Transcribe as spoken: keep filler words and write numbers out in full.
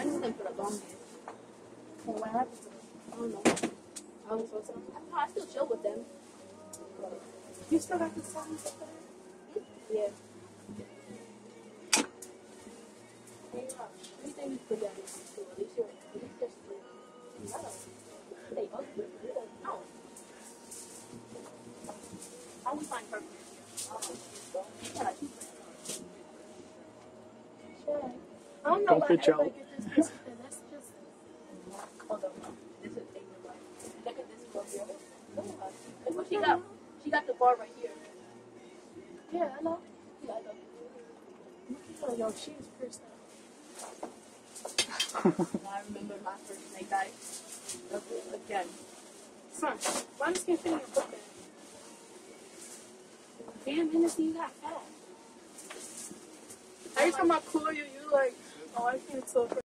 friends with them for the longest. Well, what happened to them? I don't know. I was supposed to. I don't know. I still chill with them. You still got the songs up there? Yeah. Hey, uh, Everything you put down is cool. At least you're, at least you're still. No. They ugly. No. How we find purpose? Sure. I don't know Don't why pitch everybody out. get this piece of it. That's just. Hold on. This is taking the life. Look at this little girl. Look at her. Look what she got. She got the bar right here. Yeah, I know. Yeah, I know. Oh, yo, she is pierced out. I remember my first night dive. Again. Son, why this can't fit in your book bag? Damn, Hennessy, you got fat. Every time I call you, you like, oh, I can't talk.